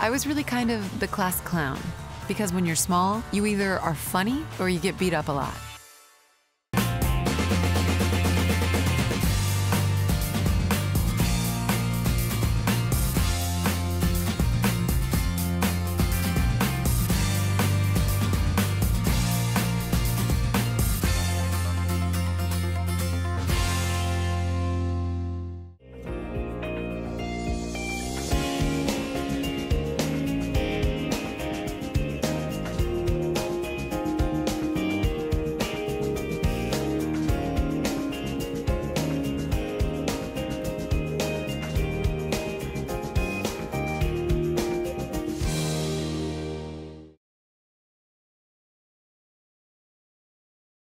I was really kind of the class clown. Because when you're small, you either are funny or you get beat up a lot.